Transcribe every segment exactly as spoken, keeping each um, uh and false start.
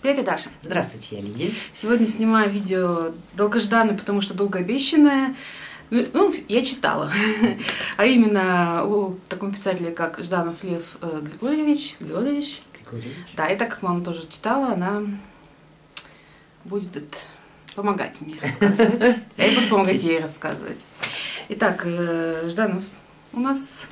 Привет, я Даша. Здравствуйте, я Лидия. Сегодня снимаю видео долгожданное, потому что долгообещанное. Ну, я читала. А именно у такого писателя, как Жданов Лев Григорьевич. Григорьевич. Григорьевич. Да, и так как мама тоже читала, она будет помогать мне рассказывать. Я буду помогать ей рассказывать. Итак, Жданов у нас...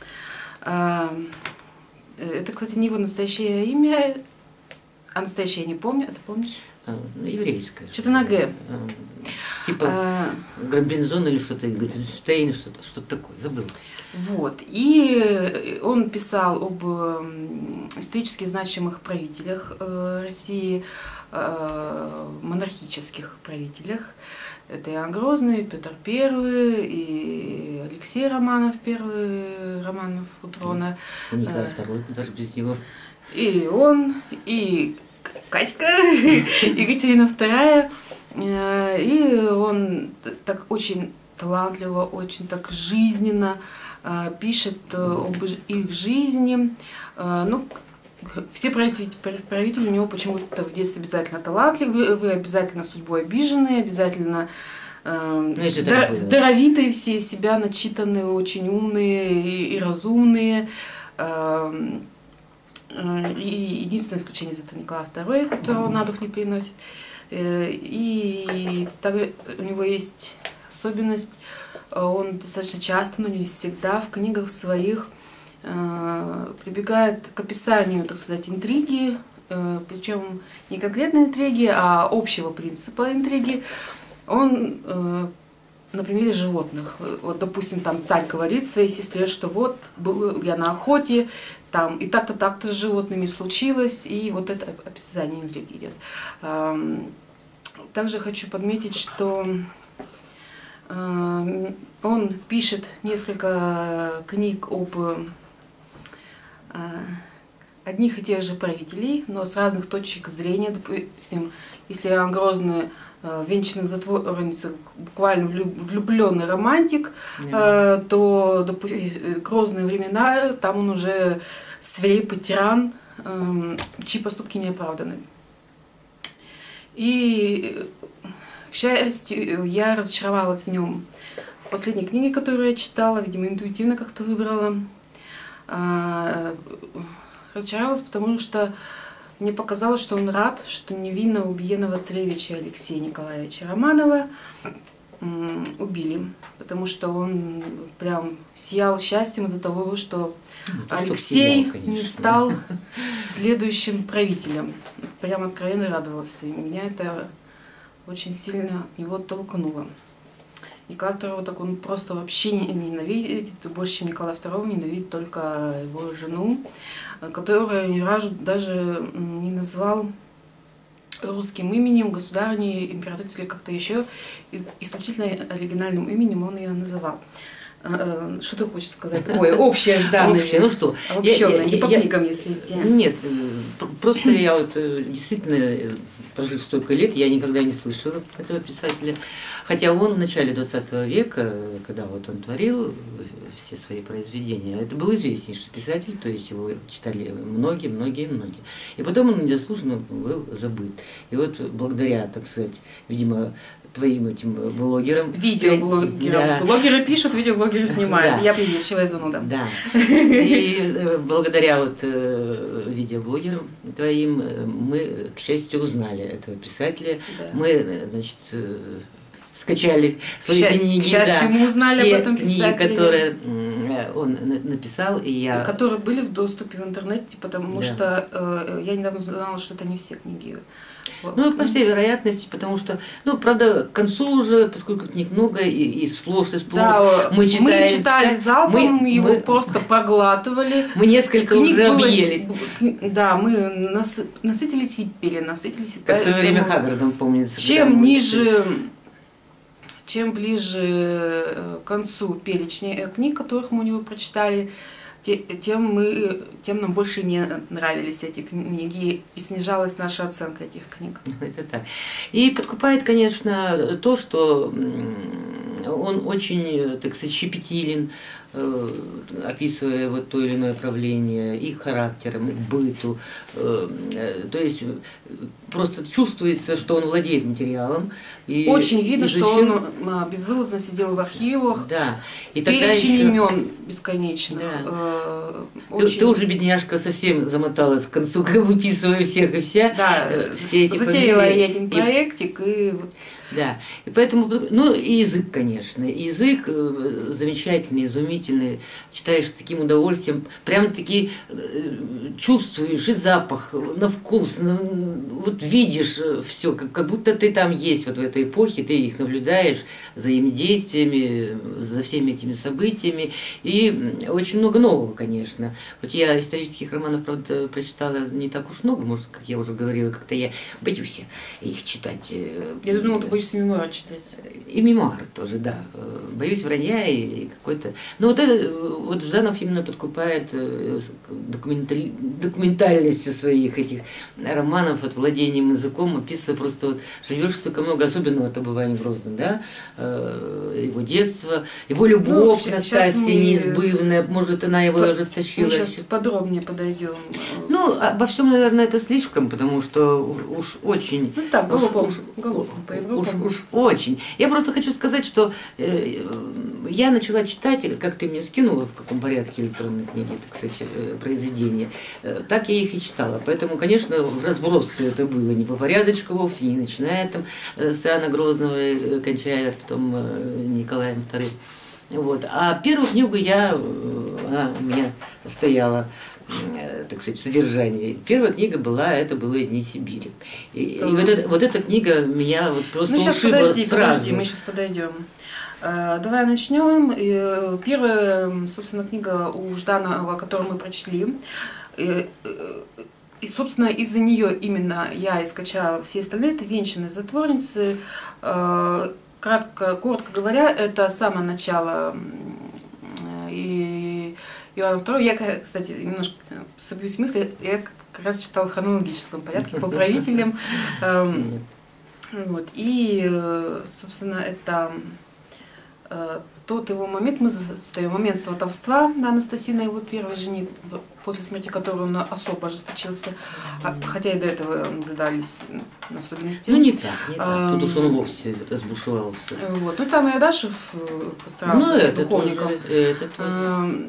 Это, кстати, не его настоящее имя, а настоящее я не помню. А ты помнишь? А, ну, еврейское. Что-то на Г. А, типа а... Грабензон или что-то, Грабенштейн, что-то что такое, забыл. Вот. И он писал об исторически значимых правителях России, монархических правителях. Это Иоанн Грозный, Петр Первый, и Алексей Романов, первый Романов у трона. И Николай Второй, даже без него. И он, и Катька, Екатерина Вторая. И он так очень талантливо, очень так жизненно пишет об их жизни. Ну, все правители, правители у него почему-то в детстве обязательно талантливые, обязательно судьбой обиженные, обязательно э, ну, здор здоровитые, все себя начитанные, очень умные и, и разумные. Э, э, и единственное исключение из этого Николай Второй, кто на дух не переносит. Э, и так, у него есть особенность, он достаточно часто, но не всегда в книгах своих прибегает к описанию, так сказать, интриги, причем не конкретной интриги, а общего принципа интриги. Он на примере животных. Вот, допустим, там царь говорит своей сестре, что вот был я на охоте, там и так-то так-то с животными случилось, и вот это описание интриги идет. Также хочу подметить, что он пишет несколько книг об одних и тех же правителей, но с разных точек зрения. Допустим, если Иоанн Грозный в «Венчанных затворницах» буквально влюбленный романтик, yeah. то, допустим, Грозные времена, там он уже свирепый тиран, чьи поступки не оправданы. И, к счастью, я разочаровалась в нем в последней книге, которую я читала, видимо, интуитивно как-то выбрала. Разочаровалась, потому что мне показалось, что он рад, что невинно убиенного царевича Алексея Николаевича Романова убили, потому что он прям сиял счастьем из-за того, что ну, то, Алексей что сиял, не стал следующим правителем. Прям откровенно радовался, и меня это очень сильно от него толкнуло. Николая Второго так он просто вообще не ненавидит, больше, чем Николая Второго ненавидит только его жену, которую ни разу даже не назвал русским именем, государыней, императрицы или как-то еще, исключительно оригинальным именем он ее называл. Что ты хочешь сказать? Ой, общее Жданов. Ну что, обобщенное, не по книгам, если идти. Нет, просто я вот действительно прожил столько лет, я никогда не слышала этого писателя. Хотя он в начале двадцатого века, когда вот он творил все свои произведения, это был известнейший писатель, то есть его читали многие, многие, многие. И потом он незаслуженно был забыт. И вот благодаря, так сказать, видимо, твоим этим блогерам. Видеоблогерам. Да. Блогеры пишут, видеоблогеры снимают. Да. Я приведчивая зануда. Да. И благодаря вот видеоблогерам твоим мы, к счастью, узнали этого писателя. Да. Мы, значит, скачали свои к книги. К счастью, да, мы узнали все об этом писателе. Книги, которые он написал, и я... Которые были в доступе в интернете, потому да. что э, я недавно узнала, что это не все книги. Ну, по всей вероятности, потому что, ну, правда, к концу уже, поскольку книг много, и, и сплошь, и сплошь, да, мы, читаем, мы читали залпом, мы, его мы, просто проглатывали. Мы несколько книг уже было, объелись. Да, мы нас, насытились и пели, насытились и как в свое время Хаггардом, помнится. Чем ниже, чем ближе к концу перечня книг, которых мы у него прочитали, тем, мы, тем нам больше не нравились эти книги, и снижалась наша оценка этих книг. Это так. И подкупает, конечно, то, что он очень, так сказать, щепетилен, э, описывая вот то или иное правление, их характером, их быту. Э, э, то есть просто чувствуется, что он владеет материалом. И очень видно, изучил... что он а, безвылазно сидел в архивах. Да. И тогда перечень еще... имен бесконечных. Да. Э, ты, очень... ты уже, бедняжка, совсем замоталась к концу, выписывая всех и вся. Да, все эти затеяла фамилии. я один проектик, и, и вот... Да, и поэтому, ну и язык, конечно, язык э, замечательный, изумительный, читаешь с таким удовольствием, прям-таки э, чувствуешь и запах, на вкус, на, вот видишь все, как, как будто ты там есть вот в этой эпохе, ты их наблюдаешь за ими действиями, за всеми этими событиями, и очень много нового, конечно. Вот я исторических романов, правда, прочитала не так уж много, может, как я уже говорила, как-то я боюсь их читать. Я думала, ты боишься мемуары читать. И мемуары тоже, да. Боюсь вранья и, и какой-то... Но вот это, вот Жданов именно подкупает документаль... документальностью своих этих романов, вот владением языком, описывая просто вот, живешь столько много, особенно вот об Иване Грозном, да, его детство, его любовь ну, Настасья мы... неизбывная, может, она его По... ожесточила. Мы сейчас подробнее подойдем. Ну, обо всем, наверное, это слишком, потому что уж очень... Ну так, голубом, уж, голубом, по Европам. Уж, уж очень. Я просто хочу сказать, что э, я начала читать, как ты мне скинула, в каком порядке электронной книги, так сказать, э, произведения, э, так я их и читала. Поэтому, конечно, в разброс все это было не по порядочку вовсе, не начиная там э, с Иоанна Грозного, э, кончая потом э, Николаем вторым. Вот. А первую книгу я, она у меня стояла, так сказать, в содержании. Первая книга была, это «Былые дни Сибири». И, и вот, это, вот эта книга меня вот просто ну, сейчас ушибла подожди, сразу. подожди, мы сейчас подойдем. Давай начнем. Первая, собственно, книга у Жданова, которую мы прочли. И, собственно, из-за нее именно я и скачала все остальные. Это «Венчанные затворницы». Кратко, коротко говоря, это самое начало и Иоанна второго. Я, кстати, немножко собьюсь мысли, я как раз читала в хронологическом порядке по правителям. Вот. И, собственно, это тот его момент, мы застаем момент сватовства на Анастасии, на его первой жене, после смерти которой он особо ожесточился, хотя и до этого наблюдались особенности. Ну не так, не так, тут уж он вовсе разбушевался. Вот. Ну там и Адашев постарался, ну, это духовником. Тоже, это тоже.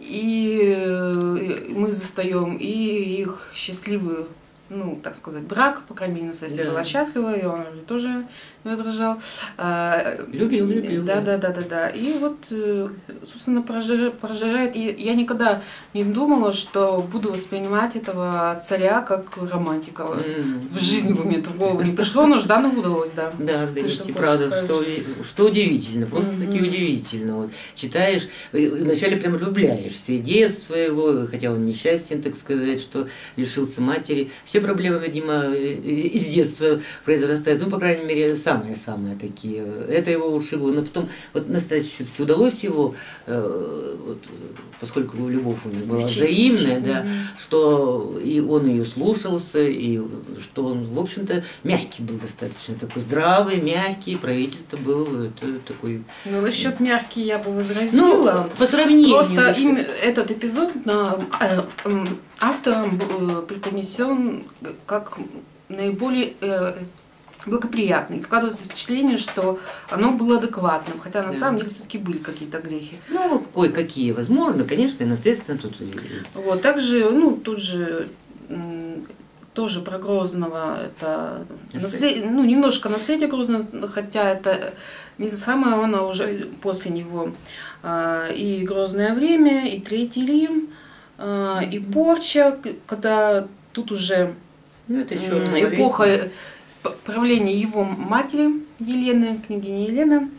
И мы застаем и их счастливые, ну, так сказать, брак, по крайней мере, Настасья да. была счастлива, и он тоже не возражал. Любил, любил. Да, да, да, да, да. И вот, собственно, прожирает. И я никогда не думала, что буду воспринимать этого царя как романтика. Mm-hmm. В жизни бы мне это в голову не пришло, но Жданову удалось, да. Да, Жданову, правда, что, что удивительно, просто mm-hmm. таки удивительно. Вот, читаешь, вначале прям влюбляешься, и детство его, хотя он несчастен, так сказать, что лишился матери. Все проблемы, видимо, из детства произрастают, ну, по крайней мере, самые-самые такие. Это его ушибло. Но потом, вот Настасье все-таки удалось его, э, вот, поскольку любовь у них была взаимная, да, что и он ее слушался, и что он, в общем-то, мягкий был достаточно, такой здравый, мягкий, правитель-то был это, такой... Ну, насчет мягкий я бы возразила. Ну, по сравнению. Просто им этот эпизод на, э, э, автором э, преподнесен как наиболее э, благоприятный. Складывается впечатление, что оно было адекватным, хотя на да. самом деле все-таки были какие-то грехи. Ну, кое-какие, возможно, конечно, и наследственно тут. Вот, также, ну, тут же тоже про Грозного, это наслед... ну, немножко наследие Грозного, хотя это не самое, оно уже после него. И Грозное время, и Третий Рим, и Порча, когда тут уже ну, это эпоха правления его матери Елены, княгини Елены.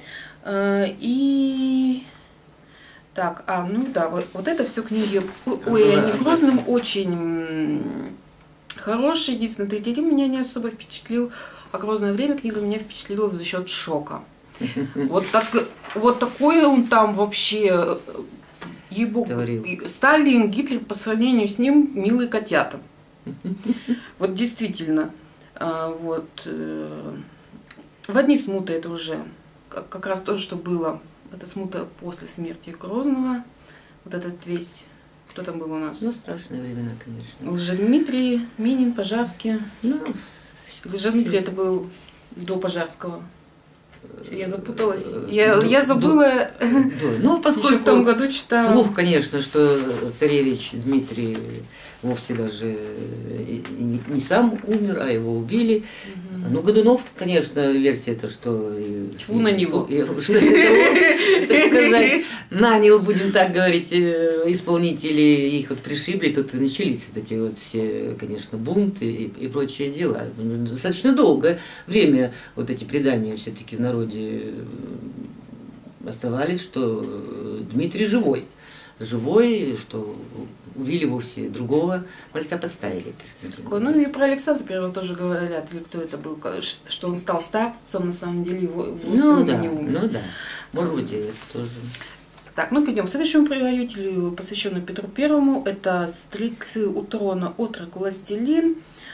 И так, а, ну да, вот, вот это все книги о Иоанне Грозном, очень хорошие. Единственное, Третий Рим меня не особо впечатлил, а Грозное время книга меня впечатлила за счет шока. Вот, так, вот такое он там вообще, ебу, Сталин, Гитлер по сравнению с ним милые котята. Вот действительно. Вот. В одни смуты это уже как раз то, что было это смута после смерти Грозного. Вот этот весь, кто там был у нас? Ну, страшные времена, конечно. Лжедмитрий, Минин, Пожарский. Ну, Лжедмитрий это был до Пожарского. Я запуталась. Я, я забыла. Да. Ну, поскольку еще в том году читала. Слух, конечно, что царевич Дмитрий вовсе даже не, не сам умер, а его убили. Угу. Ну, Годунов, конечно, версия это, что... Тьфу на него. И, что это, так сказать, нанял, будем так говорить, исполнителей, их вот пришибли, тут и начались вот эти вот все, конечно, бунты и, и прочие дела. Достаточно долгое время вот эти предания все-таки в народе оставались, что Дмитрий живой. Живой, что убили вовсе другого мальца, подставили. Ну и про Александра Первого тоже говорят, или кто это был, что он стал старцем, на самом деле его ну, да, не умер. Ну да, может быть, и это тоже. Так, ну пойдем к следующему правителю, посвященному Петру Первому. Это стрельцы у трона, отрок, властелин.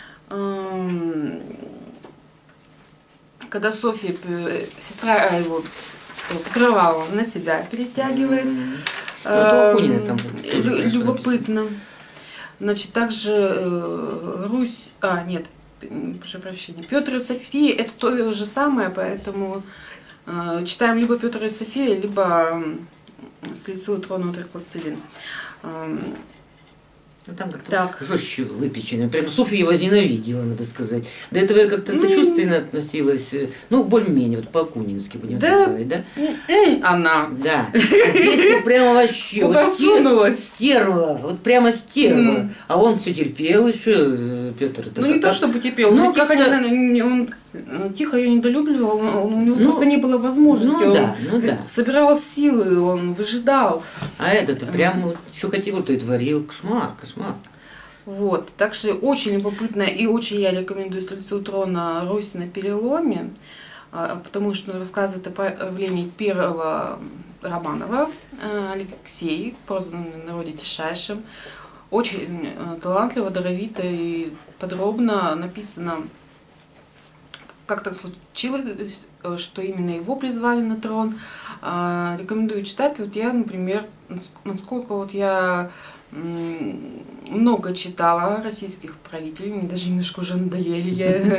Когда Софья, сестра его, покрывала на себя перетягивает. Mm-hmm. Там любопытно. Значит, также э, Русь, а нет, прошу прощения, Петр и София это то же самое, поэтому э, читаем либо Петр и София, либо стрельцы у трона, отрок, властелин. Э, Ну, там как-то жестче выпечено. Прям Софья возненавидела, надо сказать. До этого я как-то сочувственно относилась. Ну, более-менее, вот по-акунински будем да? так говорить, да? Она. Да. А здесь ну, прямо вообще. Куда вот сунулась? Стерва. Вот прямо стерва. Mm. А он все терпел еще, Петр. Ну, не то, чтобы терпел. Ну, тихо, он тихо ее недолюбливал. У него ну, просто не было возможности. Ну, он да, ну, да. собирал силы, он выжидал. А этот прям что хотел, то и творил. Кошмар, кошмар. Вот, так что очень любопытно и очень я рекомендую «Стрельцу трона. Русь на переломе», потому что он рассказывает о появлении первого Романова, Алексей, прозванный в народе Тишайшим. Очень талантливо, даровито и подробно написано, как так случилось, что именно его призвали на трон. Рекомендую читать. Вот я, например, насколько вот я много читала российских правителей, мне даже немножко уже надоели.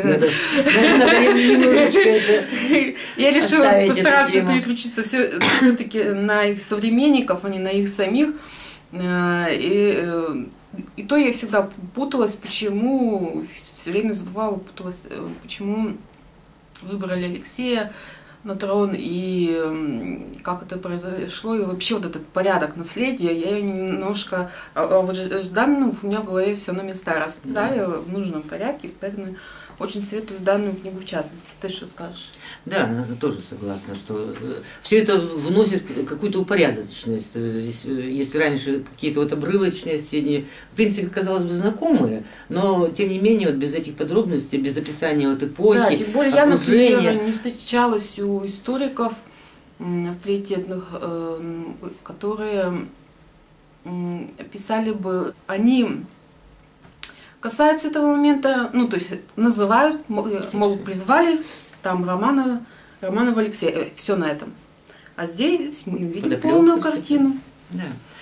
Я решила постараться переключиться все-таки на их современников, а не на их самих. И, и то я всегда путалась, почему, все время забывала, путалась, почему выбрали Алексея на трон и как это произошло, и вообще вот этот порядок наследия, я немножко, а вот Жданов у меня в голове все на места расставила в нужном порядке, поэтому очень советую данную книгу в частности. Ты что скажешь? Да, я тоже согласна, что все это вносит какую-то упорядоченность. Если раньше какие-то вот обрывочные сведения, в принципе, казалось бы, знакомые, но тем не менее, вот без этих подробностей, без описания вот эпохи, да, тем более окружения. Я, например, не встречалась у историков авторитетных, которые писали бы, они касаются этого момента, ну, то есть называют, мол, призвали там Романова, Романова Алексея, все на этом. А здесь мы видим полную картину. Да.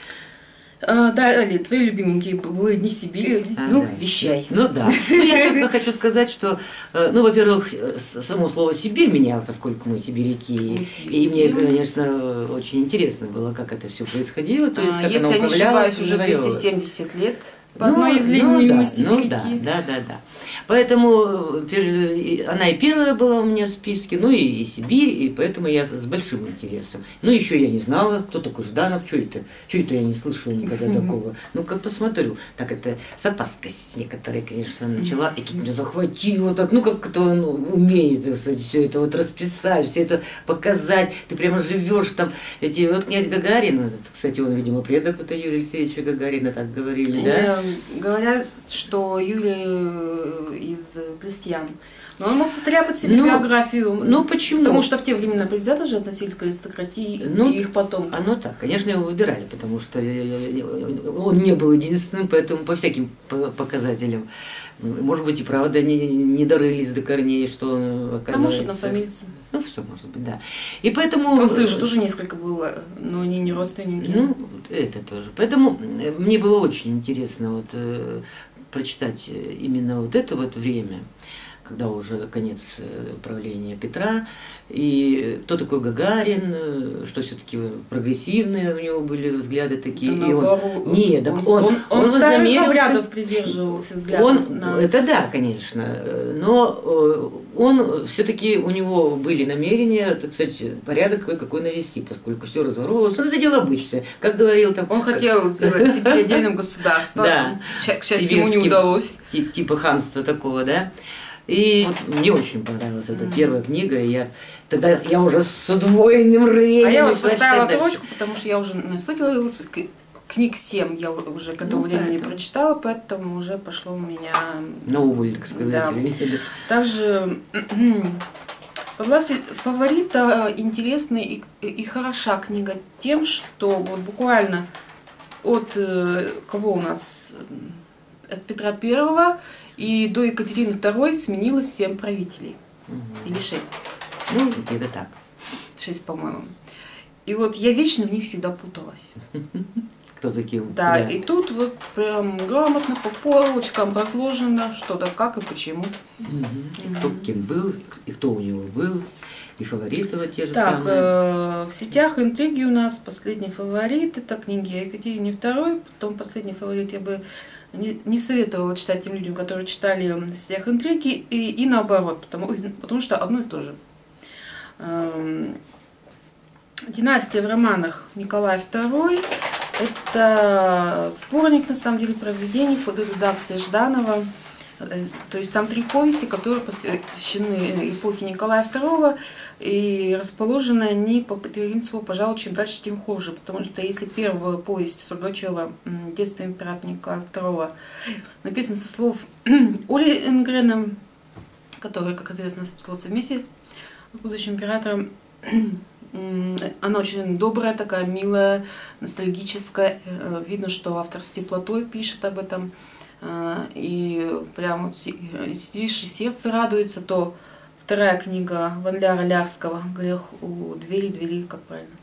А, далее, твои любименькие были дни Сибири, а, ну, да. вещай. Ну да. Ну, я только хочу сказать, что, ну, во-первых, само слово Сибирь меня, поскольку мы сибиряки, мы сибиряки. И мне, конечно, очень интересно было, как это все происходило, то есть, как а, если я не ошибаюсь, уже двести семьдесят лет. По ну, одной из ну, линий да, сибиряки. Ну да, да, да, да. Поэтому она и первая была у меня в списке, ну и, и Сибирь, и поэтому я с большим интересом. Ну еще я не знала, кто такой Жданов, что это, что это я не слышала никогда такого. Ну как посмотрю, так это с опаскость некоторые, конечно, начала, и тут меня захватило так, ну как это он умеет все это вот расписать, все это показать, ты прямо живешь там, эти, вот князь Гагарин, кстати, он, видимо, предок это Юрия Алексеевича Гагарина, так говорили, да? Говорят, что Юрий из крестьян. Но он мог состряпать себе ну, биографию. Ну почему? Потому что в те времена предвзято же относились к аристократии ну, и их потомкам. Оно так. Конечно, его выбирали, потому что он не был единственным, поэтому по всяким показателям. Может быть, и правда не, не дорылись до корней, что он оказывается. А может, однофамильцы. Ну, все может быть, да. И поэтому... Толстых же тоже несколько было, но они не родственники. Ну, это тоже. Поэтому мне было очень интересно вот, э, прочитать именно вот это вот время, когда уже конец правления Петра, и кто такой Гагарин, что все-таки прогрессивные у него были взгляды такие. Да, и он, наоборот, нет, он, так он, он, он, он старых обрядов придерживался взглядов. Он, на... Это да, конечно, но он все-таки, у него были намерения, так сказать, порядок какой навести, поскольку все разворовывалось. Он это дело обычное, как говорил там... Он как... хотел сделать себе отдельным государством, да, к счастью, ему не удалось. Типа ханства такого, да. И вот мне очень понравилась эта mm. первая книга, и я тогда я уже с удвоенным рвением. А я вот поставила строчку, потому что я уже насытилась, книг семь я уже к этому ну, времени это... прочитала, поэтому уже пошло у меня... На убыль, так сказать. Да. Также «Под властью фаворита» интересная и, и хороша книга тем, что вот буквально от кого у нас... От Петра Первого и до Екатерины Второй сменилось семь правителей. Угу. Или шесть. Ну, где-то так. Шесть, по-моему. И вот я вечно в них всегда путалась. Кто за кем? Да, да, и тут вот прям грамотно по полочкам разложено, что да как и почему. Угу. И кто кем был, и кто у него был, и фавориты вот те же так, самые. Э, в сетях интриги у нас последний фаворит, это книги о Екатерине Второй, потом последний фаворит я бы Не, не советовала читать тем людям, которые читали в сетях интриги, и, и наоборот, потому, потому что одно и то же. Эм, династия в романах Николай Второй – это сборник, на самом деле, произведений под редакцией Жданова. То есть там три повести, которые посвящены эпохе Николая Второго, и расположены они по принципу «пожалуй, чем дальше, тем хуже». Потому что если первая повесть Сургачева «Детство императора Николая Второго» написана со слов Оли Энгрена, который, как известно, спустился вместе с будущим императором, она очень добрая, такая милая, ностальгическая. Видно, что автор с теплотой пишет об этом. И прям вот сидишь и сердце радуется, то вторая книга Ван-Ляра Лярского «Грех у двери», двери, как правильно?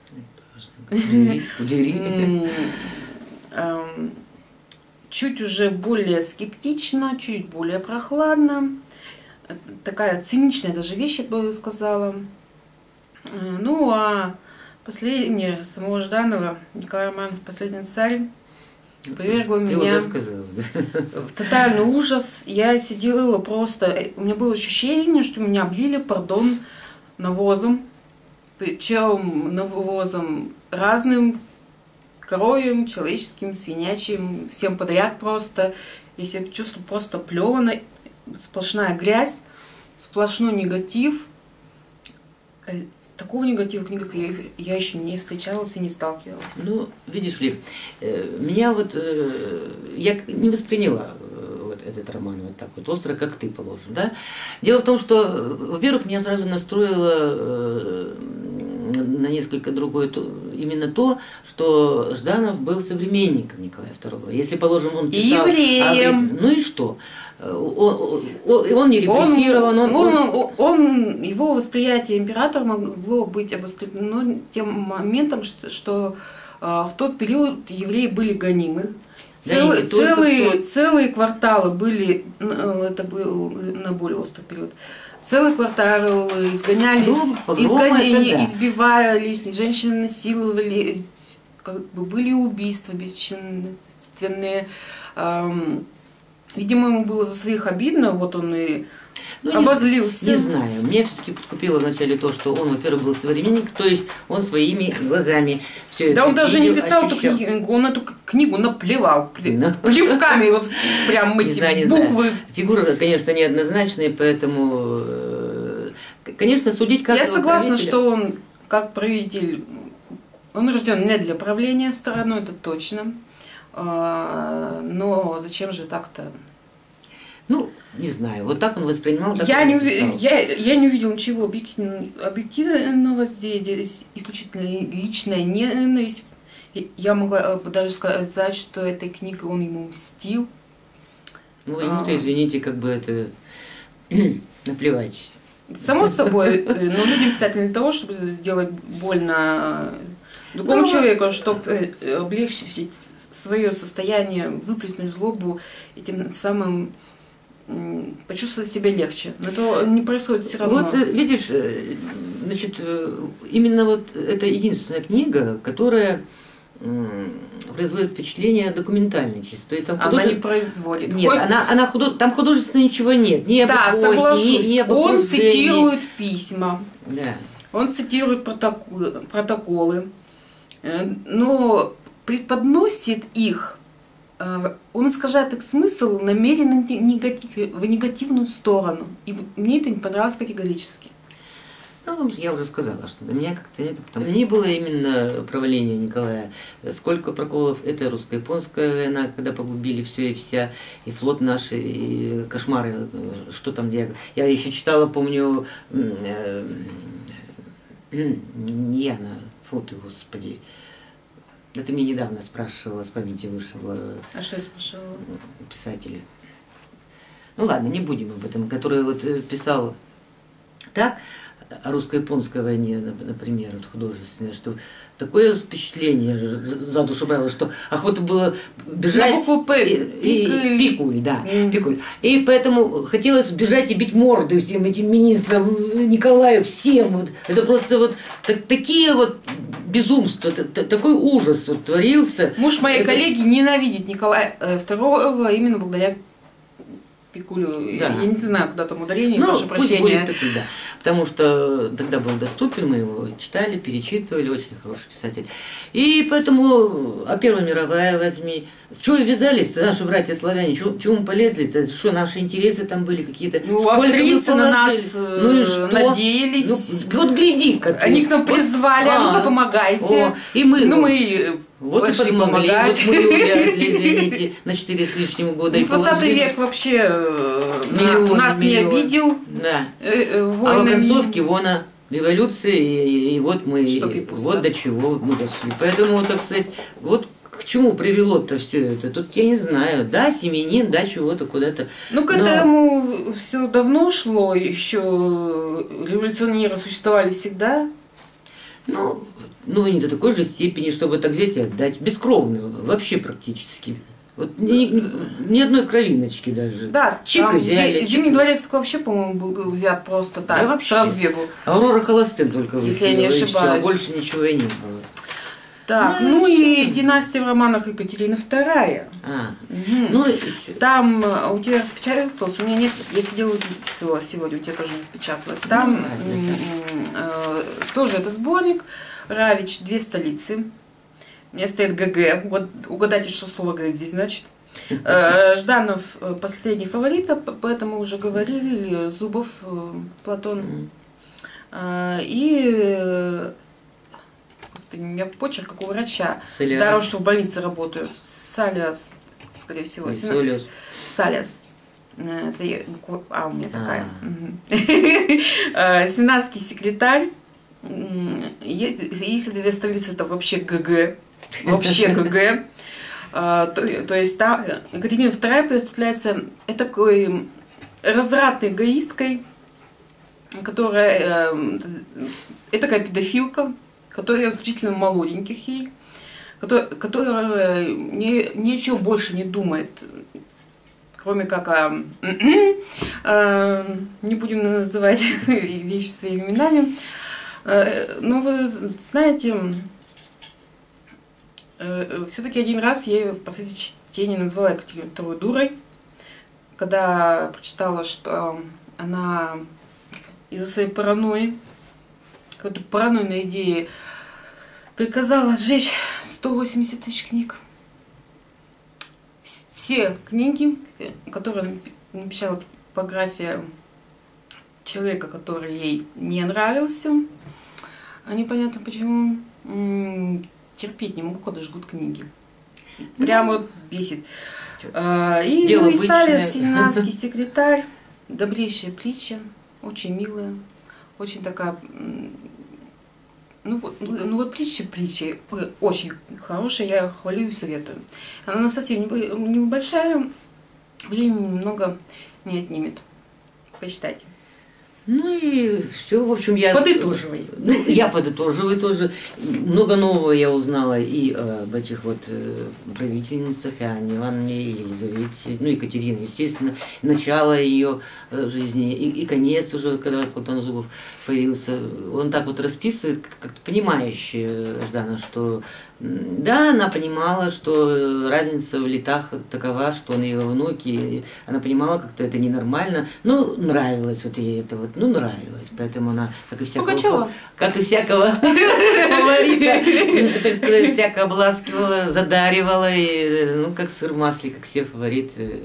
У двери. Чуть уже более скептично, чуть более прохладно. Такая циничная даже вещь, я бы сказала. Ну, а последнее самого Жданова, Николай Романов «Последний царь», повергло меня в тотальный ужас. Я сидела просто... У меня было ощущение, что меня облили, пардон, навозом. Причем навозом разным, коровьим, человеческим, свинячьим, всем подряд просто. Я себя чувствую просто плевано, сплошная грязь, сплошной негатив. Такого негатива книга я, я еще не встречалась и не сталкивалась. Ну, видишь ли, меня вот, я не восприняла вот этот роман вот так вот остро, как ты, положим, да. Дело в том, что, во-первых, меня сразу настроило на несколько другое, именно то, что Жданов был современником Николая Второго. Если, положим, он писал... И евреем. А, ну и что? Он, он, он не репрессирован. Он, он, он, он, его восприятие императора могло быть обострено тем моментом, что, что в тот период евреи были гонимы. Целые, да, целые, целые кварталы были, это был на более острый период, целые кварталы изгонялись, ну, изгоняли, да. избивались, женщины насиловали, как бы были убийства бесчинственные. Видимо, ему было за своих обидно, вот он и ну, обозлился. Не, не знаю, меня все-таки подкупило вначале то, что он, во-первых, был современник, то есть он своими глазами все это. Да, он даже не видел, писал ощущал. эту книгу, он эту книгу наплевал, плевками, вот прям эти буквы. Фигура, конечно, неоднозначная, поэтому, конечно, судить как. Я согласна, что он, как правитель, он рожден не для правления страной, это точно. Но зачем же так-то? Ну, не знаю, вот так он воспринимал. Так я, он не уви... я, я не увидела ничего объективного здесь, здесь исключительно личная ненависть. Я могла даже сказать, что этой книгой он ему мстил. Ну, ему-то, извините, как бы это наплевать. Само собой, но люди писатели для того, чтобы сделать больно другому ну, человеку, чтобы облегчить свое состояние, выплеснуть злобу и тем самым почувствовать себя легче. Но это не происходит все равно. Вот видишь, значит, именно вот это единственная книга, которая производит впечатление документальной чисто. То есть там художеств... Она не производит. Нет, Хоть... она, она худож... там художественно ничего нет. Ни да, об соглашусь. Ни, ни об Он цитирует письма. Да. Он цитирует протоколы, протоколы, но преподносит их, он искажает их смысл намеренно негатив, в негативную сторону. И мне это не понравилось категорически. Ну, я уже сказала, что для меня как-то нет, потому не было именно правления Николая. Сколько проколов, это русско-японская война, когда погубили все и вся, и флот наш, и кошмары, что там, я, я еще читала, помню, э, э, Яна, фу ты, господи, да ты мне недавно спрашивала, с памяти вышла. А что я спрашивала? Писатель. Ну ладно, не будем об этом, который вот писал так, о русско-японской войне, например, вот художественное, что такое впечатление за душу брало, что охота было бежать. На букву П. И, и, пикуль, да, mm. пикуль. И поэтому хотелось бежать и бить морды всем этим министрам, Николаю, всем. Вот. Это просто вот так, такие вот безумства, такой ужас вот творился. Муж моей это... коллеги ненавидит Николая второго именно благодаря Пикулю. Да. Я не знаю, куда там ударение, ну, прошу прощения. Такой, да. Потому что тогда был доступен, мы его читали, перечитывали, очень хороший писатель. И поэтому, а Первая мировая возьми. Чего ввязались-то наши братья-славяне? Чего мы полезли-то? Что, наши интересы там были какие-то? Ну, австрийцы на нас ну, и что? надеялись. Ну, вот гляди-ка. Они к нам призвали, а, а ну-ка помогайте. О, и мы... Ну, мы... Вот и помогли, вот мы увязли, извините, на четыре с лишним года. Ну, двадцатый век вообще миллион, нас миллион. не обидел. Да. Э, а в оконцовке вон революции, и, и вот мы, и, вот до чего мы дошли. Поэтому, так сказать, вот к чему привело-то все это? Тут я не знаю, да, семенин, да, чего-то куда-то. Ну, к этому но... все давно шло, еще революционеры существовали всегда. Ну, ну, не до такой же степени, чтобы так взять и отдать. Бескровно, вообще практически. Вот ни, ни, ни одной кровиночки даже. Да, Чика взяли. Зимний дворец вообще, по-моему, был взят просто так, да, вообще. С разбегу. Аурора Холостым только выстрелила, если я не ошибаюсь. Все, больше ничего и не было. Так, ну, ну и династия в романах Екатерина вторая. А, угу. ну, там у тебя распечаталось, у меня нет, я сидела выписывала сегодня, у тебя тоже не распечаталось. Там ну, э, тоже это сборник. Равич «Две столицы». У меня стоит ГГ. Угадайте, что слово Г здесь значит. Жданов «Последний фаворит», об этом мы уже говорили, или Зубов Платон. И, господи, у меня почерк, как у врача. Даром, что в больнице работаю. Салиас, скорее всего. Салиас. Салиас. Это я, а, у меня такая. Сенатский секретарь. Если «Две столицы» это вообще ГГ, вообще ГГ, то, то есть там Екатерина вторая представляется такой развратной эгоисткой, которая, это такая педофилка, которая исключительно молоденьких ей, которая, которая ни, ничего больше не думает, кроме как о... Не будем называть вещи своими именами. Ну, вы знаете, все-таки один раз я ее в последнем чтении назвала Екатерину второй дурой, когда прочитала, что она из-за своей паранойи, какой-то паранойной идеи, приказала сжечь сто восемьдесят тысяч книг. Все книги, которые написала типография человека, который ей не нравился, непонятно почему, терпеть не могу, когда жгут книги. Прямо вот бесит. И Дело написали сенатский секретарь, добрейшая притча, очень милая, очень такая, ну вот, ну вот притча притча, очень хорошая, я хвалю и советую. Она совсем небольшая, времени немного не отнимет. Почитайте. Ну и все, в общем, я... Подытоживай. Ну, я подытоживаю тоже. Много нового я узнала и об этих вот правительницах, и Анне Ивановне, и Елизавете, ну, Екатерина, естественно, начало ее жизни, и, и конец уже, когда Платон Зубов появился. Он так вот расписывает, как-то понимающе, Ждана, что да, она понимала, что разница в летах такова, что он ее внуки, она понимала, как-то это ненормально, но нравилось вот ей это вот, ну, нравилось, поэтому она, как и всякого, Пугачева. как и всякого фаворита, так сказать, всяко обласкивала, задаривала, и, ну, как сыр в масле, как все фавориты.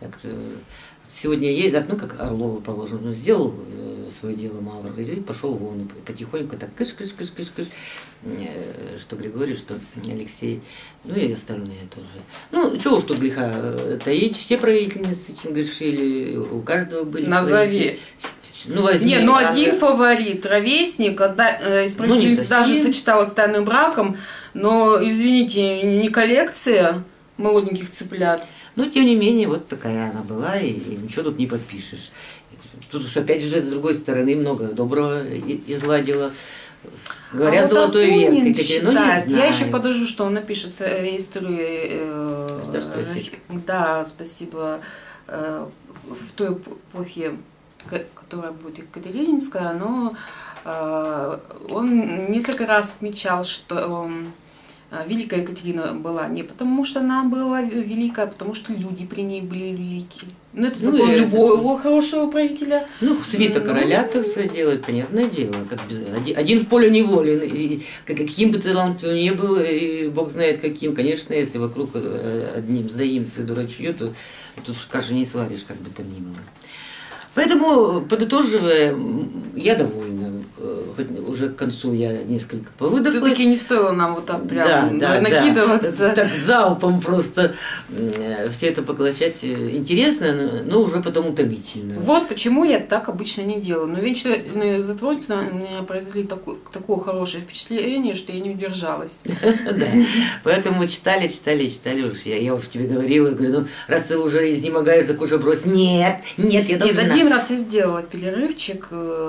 Сегодня ездят, ну, как Орлову положено, ну, сделал э, свое дело Мавр, и пошел вон, и потихоньку так кыш-кыш-кыш-кыш-кыш, э, что Григорий, что Алексей, ну, и остальные тоже. Ну, чего уж тут греха таить, все правительницы этим грешили, у каждого были Назови. Свои... Ну, возьми, не, ну а... один фаворит, ровесник, одна, э, из правительниц ну, даже сочеталась с тайным браком, но, извините, не коллекция молоденьких цыплят. Но, тем не менее, вот такая она была, и, и ничего тут не подпишешь. Тут уж, опять же, с другой стороны, много доброго изладила. Говорят, а золотой вот век. Екатерина, ну, не знаю. Я еще подожду, что он напишет историю. Э, да, спасибо. Э, в той эпохе, которая будет Екатерининская, но э, он несколько раз отмечал, что... Великая Екатерина была не потому, что она была великая, а потому что люди при ней были великие. Ну, это закон ну, любого это... хорошего правителя. Ну, свита короля, так сказать, делает, понятное дело. Как без... один, один в поле неволен. И каким бы талантливым ни был, и бог знает каким, конечно, если вокруг одним сдаимся дурачье, то тут уж каши не сваришь, как бы там ни было. Поэтому, подытоживая, я довольна. Хоть уже к концу я несколько повыдохлась. Все-таки не стоило нам вот так прям да, да, накидываться. Да. Так залпом просто все это поглощать интересно, но уже потом утомительно. Вот почему я так обычно не делаю. Но «Вечные затворницы» на меня произвели такое, такое хорошее впечатление, что я не удержалась. Да. Поэтому читали, читали, читали уж. Я, я уже тебе говорила, говорю, ну раз ты уже изнемогаешь, так уже брось. Нет, нет, я должна. Нет, один раз я сделала перерывчик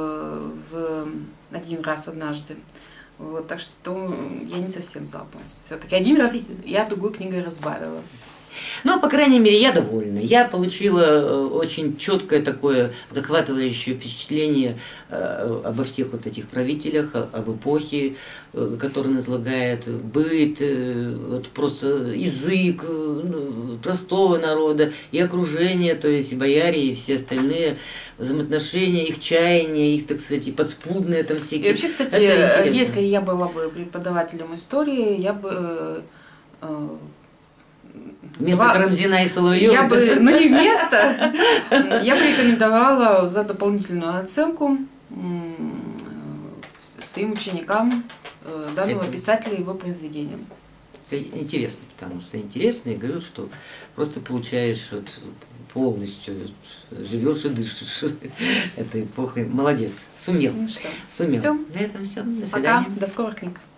в один раз однажды. Вот, так что я не совсем залпом. Все-таки один раз я другой книгой разбавила. Ну, по крайней мере, я довольна. Я получила очень четкое такое захватывающее впечатление обо всех вот этих правителях, об эпохе, которую он излагает, быт, вот просто язык простого народа и окружение, то есть и бояре, и все остальные взаимоотношения, их чаяния, их, так сказать, и подспудные там всякие. И вообще, кстати, если я была бы преподавателем истории, я бы... Вместо Два... Карамзина и Соловьева. Я бы, ну не вместо, я бы рекомендовала за дополнительную оценку своим ученикам данного это... писателя и его произведениям. Это интересно, потому что интересно, и говорю, что просто получаешь вот полностью, живешь и дышишь этой эпохой. Молодец, сумел. Ну что, сумел. Все. На этом все. До Пока, до скорых книг.